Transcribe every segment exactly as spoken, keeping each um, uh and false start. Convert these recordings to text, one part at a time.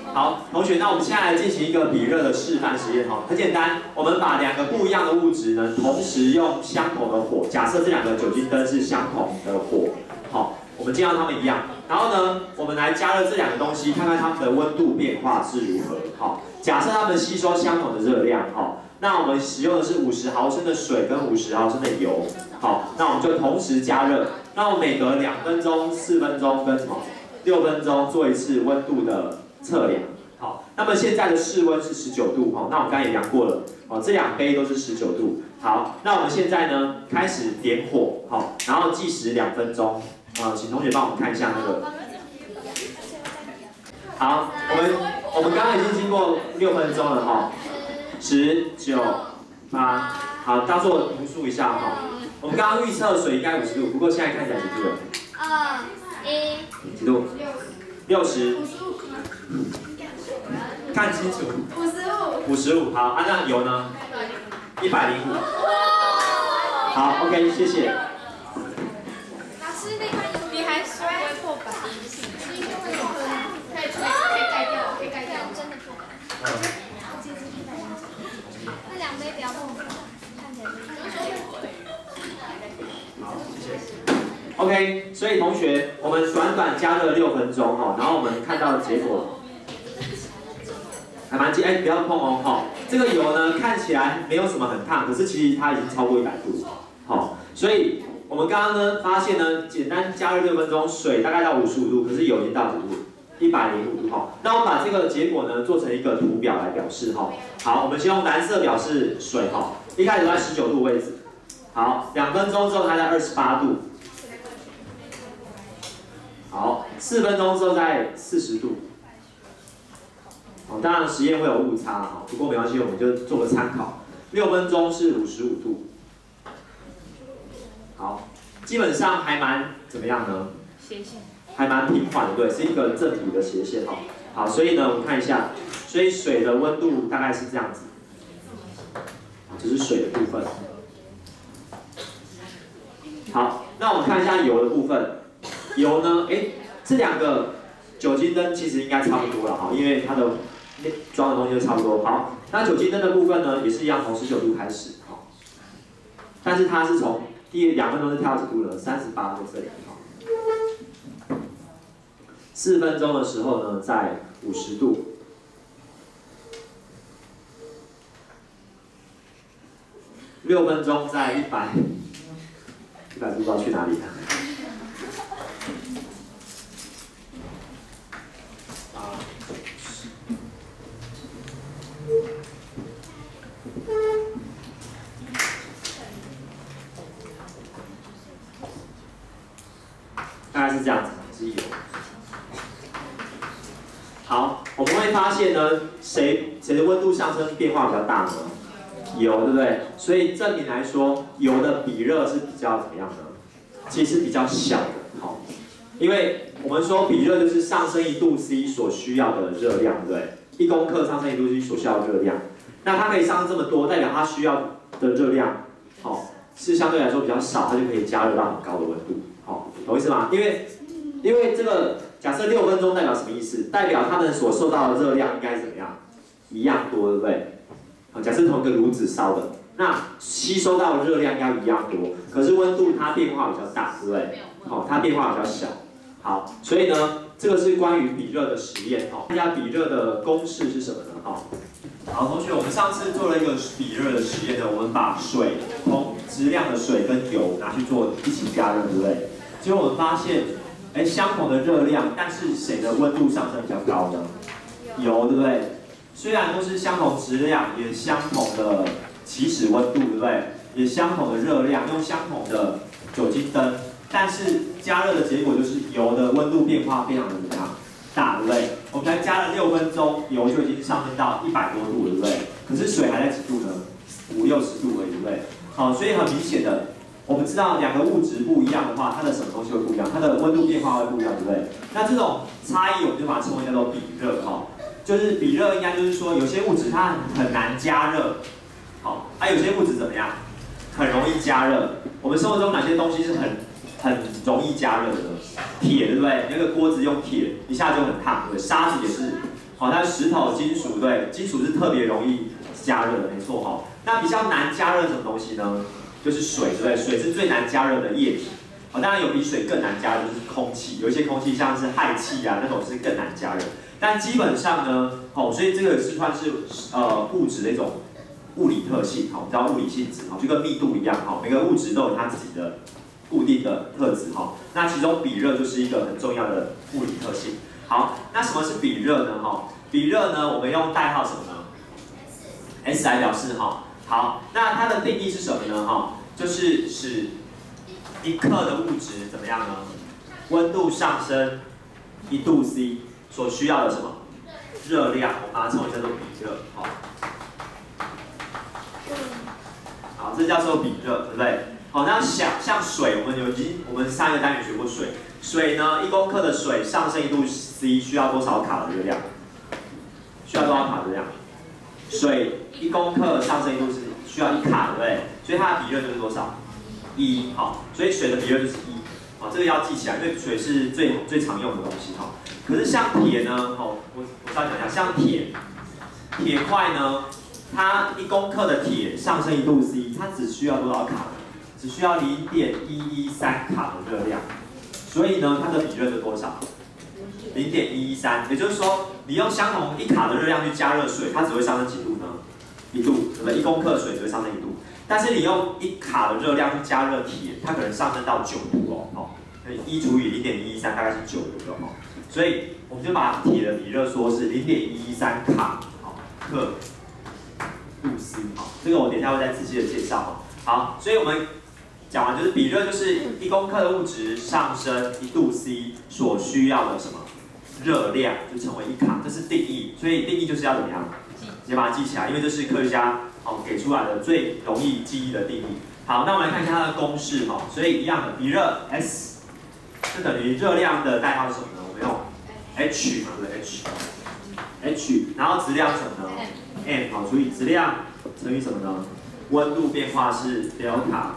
好，同学，那我们现在来进行一个比热的示范实验哈，很简单，我们把两个不一样的物质呢，同时用相同的火，假设这两个酒精灯是相同的火，好，我们尽量它们一样，然后呢，我们来加热这两个东西，看看它们的温度变化是如何，好，假设它们吸收相同的热量，好，那我们使用的是五十毫升的水跟五十毫升的油，好，那我们就同时加热，那我们每隔两分钟、四分钟跟什么六分钟做一次温度的测量，好，那么现在的室温是十九度，哈，那我们刚才也量过了，哦，这两杯都是十九度，好，那我们现在呢开始点火，好，然后计时两分钟，啊，请同学帮我们看一下那个，好，我们我们刚刚已经经过六分钟了，哈，十九八，好，当做读数一下，哈，我们刚刚预测水应该五十度，不过现在看起来几度了？ 二一几度？六十。看清楚。 五十五。 五十五，好，啊，那油呢？一百零五。好 ，OK， 谢谢。 老师，那个你还说会破百？可以可以盖掉，可以盖掉，真的破百。 嗯。 那两杯不要碰，看起来。 好，谢谢。OK， 所以同学，我们短短加热六分钟哈，然后我们看到的结果。还蛮近，哎，不要碰哦，哈。这个油呢，看起来没有什么很烫，可是其实它已经超过一百度，好。所以我们刚刚呢发现呢，简单加热六分钟，水大概到五十五度，可是油已经到几度？一百零五度，哈。那我们把这个结果呢做成一个图表来表示，哈。好，我们先用蓝色表示水，哈。一开始在十九度位置，好，两分钟之后它在二十八度，好，四分钟之后在四十度。哦，当然实验会有误差哈，不过没关系，我们就做个参考。六分钟是五十五度，好，基本上还蛮怎么样呢？ 斜线。还蛮平缓的，对，是一个正比的斜线哈。好，所以呢，我们看一下，所以水的温度大概是这样子，这是水的部分。好，那我们看一下油的部分，油呢，哎，这两个酒精灯其实应该差不多了哈，因为它的装的东西都差不多。好，那酒精灯的部分呢，也是一样，从十九度开始，好，但是它是从第两分钟是跳几度了？三十八在这里，好。四分钟的时候呢，在五十度。六分钟在一百，一百度不知道去哪里了。大概是这样子，是油。好，我们会发现呢，谁谁的温度上升变化比较大呢？油，对不对？所以证明来说，油的比热是比较怎么样呢？其实比较小的，好，因为我们说比热就是上升一度 C 所需要的热量，对不对？一公克上升一度 C 所需要的热量，那它可以上升这么多，代表它需要的热量，好，是相对来说比较少，它就可以加热到很高的温度，好，懂意思吗？因为因为这个假设六分钟代表什么意思？代表它们所受到的热量应该怎么样？一样多，对不对？好，假设同一个炉子烧的，那吸收到的热量要一样多，可是温度它变化比较大，对不对？好，它变化比较小。好，所以呢，这个是关于比热的实验。好，看一下比热的公式是什么呢？好，好，同学，我们上次做了一个比热的实验呢，我们把水同质量的水跟油拿去做一起加热，对不对？结果我们发现，哎，相同的热量，但是谁的温度上升比较高呢？油，对不对？虽然都是相同质量，也相同的起始温度，对不对？也相同的热量，用相同的酒精灯，但是加热的结果就是油的温度变化非常的怎么样大，对不对？我们才加了六分钟，油就已经上升到一百多度了，对不对？可是水还在几度呢？五六十度而已，对不对？好，所以很明显的，我们知道两个物质不一样的话，它的什么东西会不一样？它的温度变化会不一样，对不对？那这种差异，我们就把它称为叫做比热，哈。就是比热应该就是说，有些物质它很难加热，好，啊有些物质怎么样，很容易加热。我们生活中哪些东西是很很容易加热的呢？铁，对不对？那个锅子用铁一下就很烫，对不对？沙子也是好，那石头、金属，对，金属是特别容易加热的，没错哈。那比较难加热什么东西呢？就是水，对不对？水是最难加热的液体。好，当然有比水更难加热，就是空气。有一些空气像是氦气啊，那种是更难加热。但基本上呢，哦，所以这个是算是呃物质的一种物理特性，好，叫物理性质，好，就跟密度一样，好，每个物质都有它自己的固定的特质，哈。那其中比热就是一个很重要的物理特性。好，那什么是比热呢？哈，比热呢，我们用代号什么呢 ？S 来表示，哈。好，那它的定义是什么呢？哈，就是使一克的物质怎么样呢？温度上升一度 C 所需要的什么热量，我们把它称为叫做比热。好，好，这叫做比热，对不对？好，那想像水，我们有已经我们上一个单元学过水，水呢，一公克的水上升一度 C 需要多少卡的热量？需要多少卡热量？水一公克上升一度是需要一卡，对不对？所以它的比热就是多少？一，好，所以水的比热就是一，好，这个要记起来，因为水是最最常用的东西，哈。可是像铁呢，好，我我再讲一下，像铁，铁块呢，它一公克的铁上升一度 C， 它只需要多少卡呢？只需要零点一一三卡的热量，所以呢，它的比热是多少？零点一一三，也就是说，你用相同一卡的热量去加热水，它只会上升几度呢？一度，对不对？一公克水只会上升一度。但是你用一卡的热量去加热铁，它可能上升到九度哦，哦，一除以零点一一三大概是九度的哦。所以我们就把铁的比热说是零点一一三卡，好，克度 C， 好，这个我等一下会再仔细的介绍哦。好，所以我们讲完就是比热就是一公克的物质上升一度 C 所需要的什么热量，就成为一卡，这是定义。所以定义就是要怎么样？直接把它记起来，因为这是科学家哦给出来的最容易记忆的定义。好，那我们来看一下它的公式哈。所以一样的，比热 S 就等于热量的代号是什么呢？我们用 H 嘛，对不对 ？H H， 然后质量什么呢 ？M 好，除以质量乘以什么呢？温度变化是 delta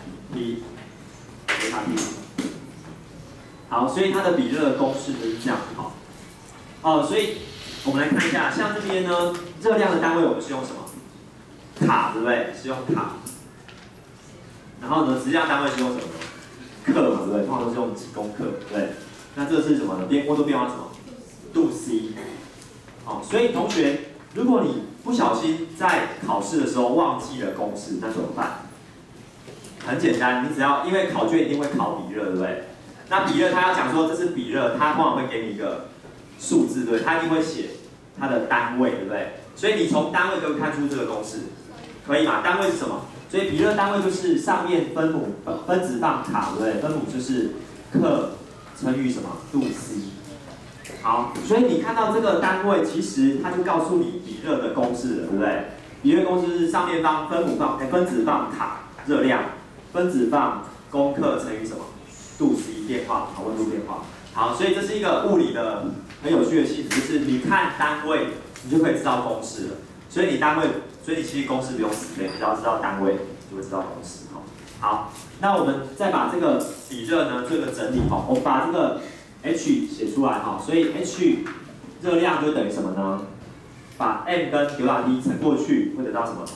T delta T。好，所以它的比热的公式就是这样哈。哦，所以我们来看一下，像这边呢，热量的单位我们是用什么？卡，对不对？是用卡。然后呢，质量单位是用什么呢？克嘛，对不对？通常都是用几公克，对不对？那这个是什么呢？变温度变化是什么？度 C。好，所以同学，如果你不小心在考试的时候忘记了公式，那怎么办？很简单，你只要因为考卷一定会考比热，对不对？那比热它要讲说这是比热，它通常会给你一个数字，对不对？它一定会写它的单位，对不对？所以你从单位可以看出这个公式，可以吗？单位是什么？所以比热单位就是上面分母分子放卡，对不对？分母就是克乘以什么度 C。好，所以你看到这个单位，其实它就告诉你比热的公式了，对不对？比热公式是上面放分母放哎分子放卡热量，分子放公克乘以什么度 C 变化，好，温度变化。好，所以这是一个物理的很有趣的性质，就是你看单位，你就可以知道公式了。所以你单位，所以你其实公式不用死背，只要知道单位，就会知道公式。好，好，那我们再把这个比热呢做一个整理哈，我们把这个 H 写出来哈，所以 H 热量就等于什么呢？把 M 跟 delta T 乘过去，会得到什么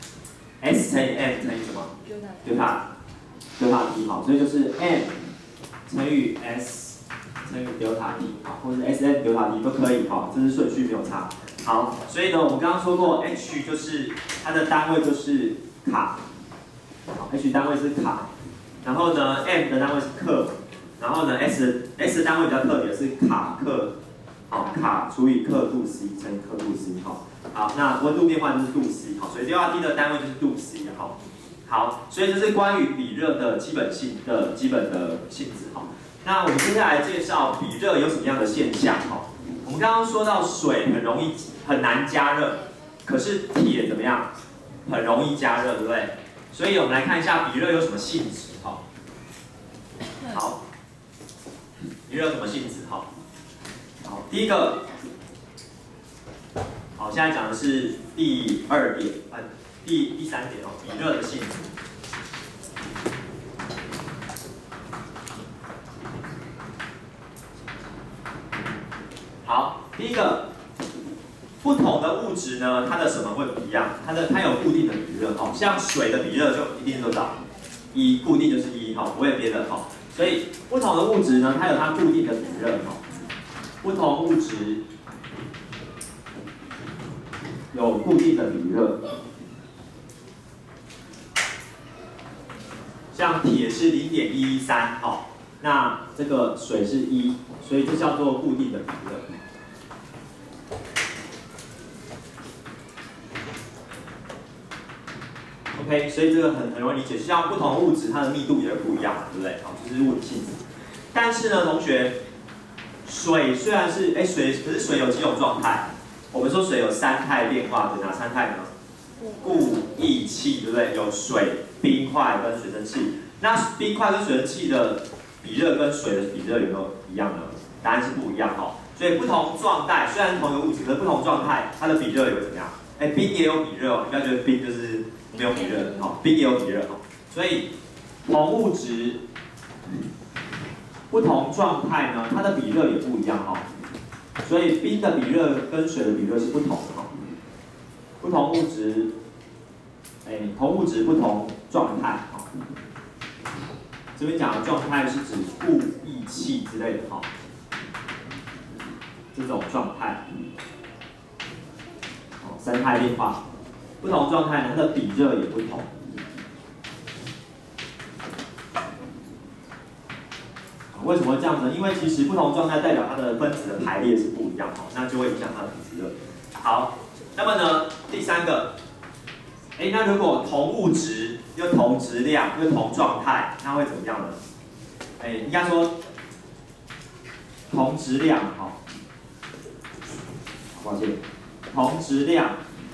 ？S 乘以 M 乘以什么 ？delta delta T 好，所以就是 M 乘以 S 乘以 delta T 好，或者是 S M delta T 都可以哈，这是顺序没有差。好，所以呢，我们刚刚说过 H 就是它的单位就是卡，好 ，H 单位是卡，然后呢 M 的单位是克。然后呢 ，S S 的单位比较特别是卡克，好，卡除以克度 C 乘以克度 C， 好，好，那温度变化就是度 C， 好，所以 delta T 的单位就是度 C， 好，好，所以这是关于比热的基本性的基本的性质，好，那我们接下来介绍比热有什么样的现象，好，我们刚刚说到水很容易很难加热，可是铁怎么样？很容易加热，对不对？所以我们来看一下比热有什么性质，好，好。比热有什么性质？好，好，第一个，好，现在讲的是第二点，呃，第第三点哦，比热的性质。好，第一个， 不同的物质呢，它的什么会不一样？它的它有固定的比热，哦，像水的比热就一定多少？一，固定就是一，哈，不会别的，哈。所以不同的物质呢，它有它固定的比热，哈。不同物质有固定的比热，像铁是零点一一三，好，那这个水是一，所以这叫做固定的比热。OK， 所以这个很很容易理解，就像不同物质它的密度也不一样嘛，对不对？好，这是物理性质。但是呢，同学，水虽然是哎水，可是水有几种状态？我们说水有三态变化，对哪三态呢？固、液、气，对不对？有水、冰块跟水蒸气。那冰块跟水蒸气的比热跟水的比热有没有一样呢？答案是不一样哦。所以不同状态虽然同一个物质，可是不同状态它的比热也会怎么样？哎，冰也有比热哦，你不要觉得冰就是没有比热，好，冰也有比热哦。所以同物质不同状态呢，它的比热也不一样哈。所以冰的比热跟水的比热是不同的哈。不同物质，哎，同物质不同状态哈。这边讲的状态是指固、液、气之类的哈。这种状态，哦，三态变化，不同状态它的比热也不同。为什么会这样子呢？因为其实不同状态代表它的分子的排列是不一样，哦，那就会影响它的比热。好，那么呢，第三个，哎，那如果同物质又同质量又同状态，那会怎么样呢？哎，应该说同质量，哈，抱歉，同质量，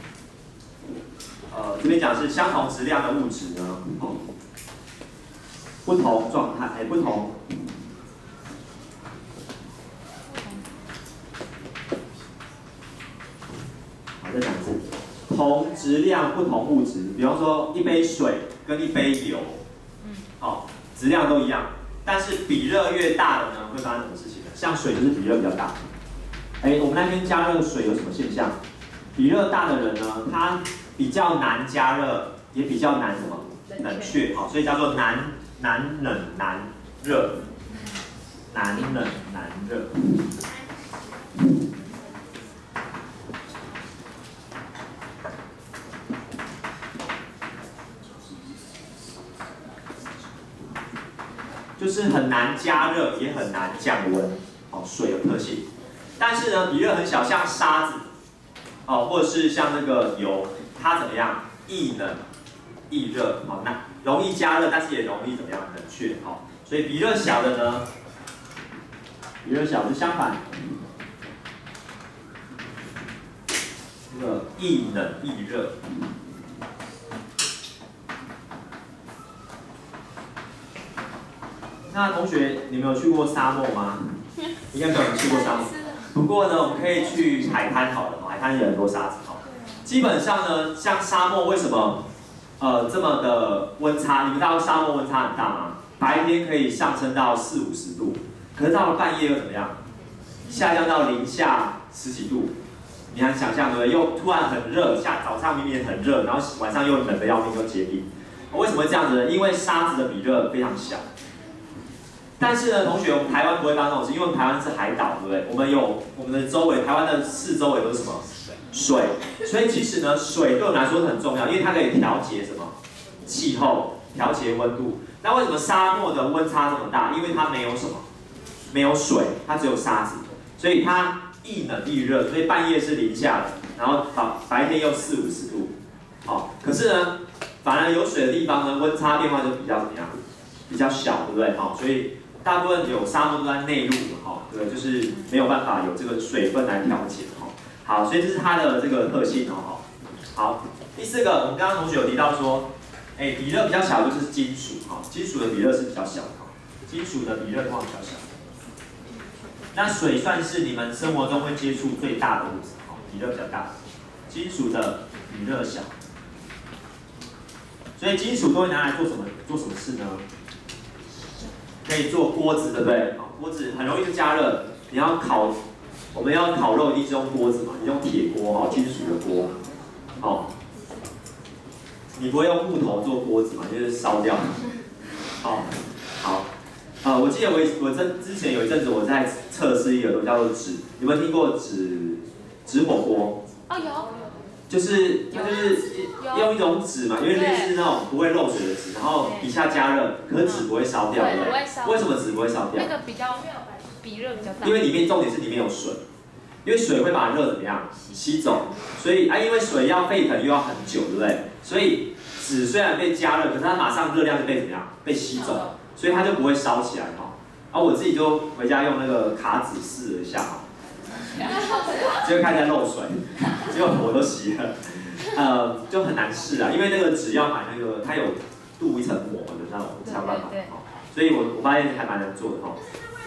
呃，这边讲是相同质量的物质呢，哦，不同状态，哎，不同。再讲一次，同质量不同物质，比方说一杯水跟一杯油，好，质量都一样，但是比热越大的呢，会发生什么事情呢？像水就是比热比较大。哎，我们那边加热水有什么现象？比热大的人呢，他比较难加热，也比较难什么冷却，好，所以叫做难难冷难热，难冷难热。就是很难加热，也很难降温，哦，水有特性。但是呢，比热很小，像沙子，哦，或者是像那个油，它怎么样？易冷易热，好，那容易加热，但是也容易怎么样？冷却，好，所以比热小的呢，比热小是相反，这个易冷易热。那同学，你们有去过沙漠吗？应该没有人去过沙漠。不过呢，我们可以去海滩好了，海滩有很多沙子哈。基本上呢，像沙漠为什么呃这么的温差？你们知道沙漠温差很大吗？白天可以上升到四五十度，可是到了半夜又怎么样？下降到零下十几度。你能想象对不对？又突然很热，下早上明明很热，然后晚上又冷得要命，又结冰。为什么会这样子呢？因为沙子的比热非常小。但是呢，同学，我们台湾不会发生这种事，因为台湾是海岛，对不对？我们有我们的周围，台湾的四周围都是什么？水。所以其实呢，水对我们来说很重要，因为它可以调节什么？气候，调节温度。那为什么沙漠的温差这么大？因为它没有什么？没有水，它只有沙子，所以它易冷易热，所以半夜是零下的，然后白白天又四五十度。好，可是呢，反而有水的地方呢，温差变化就比较怎么样？比较小，对不对？好，所以大部分有沙漠都在内陆，哈，对，就是没有办法有这个水分来调节，哈。好，所以这是它的这个特性哦，好。第四个，我们刚刚同学有提到说，哎，比热比较小就是金属，哈，金属的比热是比较小的，哈，金属的比热通常比较小。那水算是你们生活中会接触最大的物质，哈，比热比较大，金属的比热小。所以金属都会拿来做什么？做什么事呢？可以做锅子，对不对？锅子很容易就加热，你要烤我们要烤肉一定是用锅子嘛，你用铁锅哈，金属的锅，哦，你不会用木头做锅子嘛，就是烧掉。好，好，呃，我记得我我这之前有一阵子我在测试一个东西叫做纸，有没有听过纸纸火锅？ 哦，有。 就是它就是用一种纸嘛，因为类似那种不会漏水的纸，然后底下加热，可是纸不会烧掉，对不对？为什么纸不会烧掉？ 那个比较比热比较大。 因为里面重点是里面有水，因为水会把热怎么样吸走，所以啊，因为水要沸腾又要很久，对不对？所以纸虽然被加热，可是它马上热量就被怎么样被吸走，所以它就不会烧起来哈。啊，我自己就回家用那个卡纸试了一下哈。结果开始在漏水，结果我都洗了，呃，就很难试啊，因为那个纸要买那个，它有镀一层膜的那种才有办法，所以我我发现还蛮难做的哈。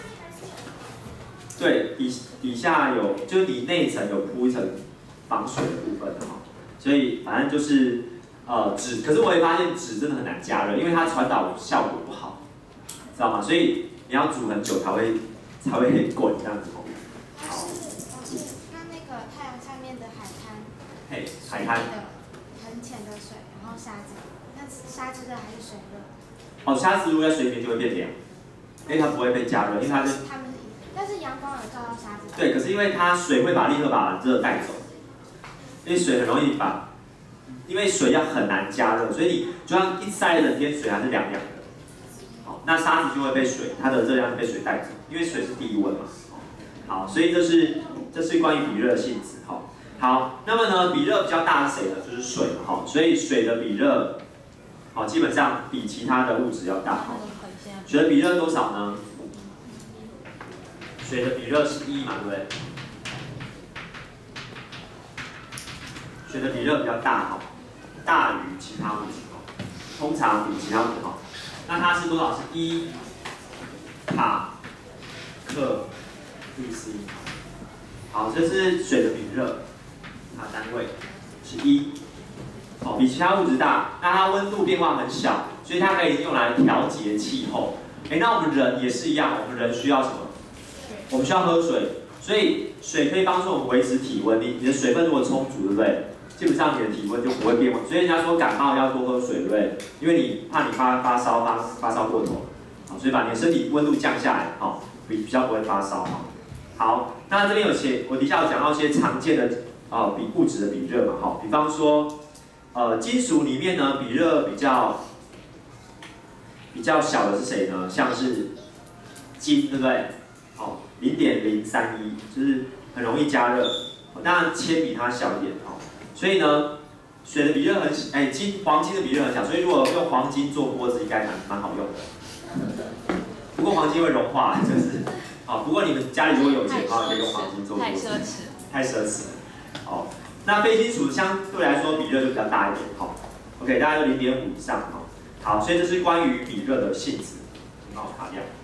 对，底底下有，就是你内层有铺一层防水的部分的哈，所以反正就是呃纸，可是我也发现纸真的很难加热，因为它传导效果不好，知道吗？所以你要煮很久才会才会滚这样子哦。好。 太阳下面的海滩， 嘿，海滩的很浅的水，然后沙子，那沙子热还是水热？ 哦，沙子如果在水里面就会变凉，因为它不会被加热，因为它是。 它们，但是阳光有照到沙子。 对，可是因为它水会把立刻把热带走，因为水很容易把，因为水要很难加热，所以你就像一晒冷天水还是凉凉的，好，那沙子就会被水，它的热量被水带走，因为水是低温嘛。好，所以这是这是关于比热的性质哈。好，那么呢，比热比较大是谁呢？就是水嘛哈。所以水的比热，好，基本上比其他的物质要大哈。水的比热多少呢？水的比热是一嘛，对不对？水的比热比较大哈，大于其他物质哈。通常比其他物质哈。那它是多少？是一卡克。D C， 好，这是水的比热，它单位是一，好，比其他物质大，那它温度变化很小，所以它可以用来调节气候。哎，那我们人也是一样，我们人需要什么？我们需要喝水，所以水可以帮助我们维持体温。你你的水分如果充足，对不对？基本上你的体温就不会变化。所以人家说感冒要多喝水，对不对？因为你怕你发发烧发发烧过头，好，所以把你的身体温度降下来，好，比比较不会发烧哈。好，那这边有些，我底下有讲到一些常见的啊、呃、比物质的比热嘛，哈，比方说，呃，金属里面呢，比热比较比较小的是谁呢？像是金，对不对？好，零点零三一，就是很容易加热。当然铅比它小一点，哈，所以呢，水的比热很，哎，金黄金的比热很小，所以如果用黄金做锅子，应该蛮蛮好用的。不过黄金会融化，就是。好，不过你们家里如果有钱的话，可以用黄金做锅子。太奢侈。太奢侈。好，那非金属相对来说比热就比较大一点，好 ，OK， 大概就零点五以上，好，好，所以这是关于比热的性质，很好卡掉。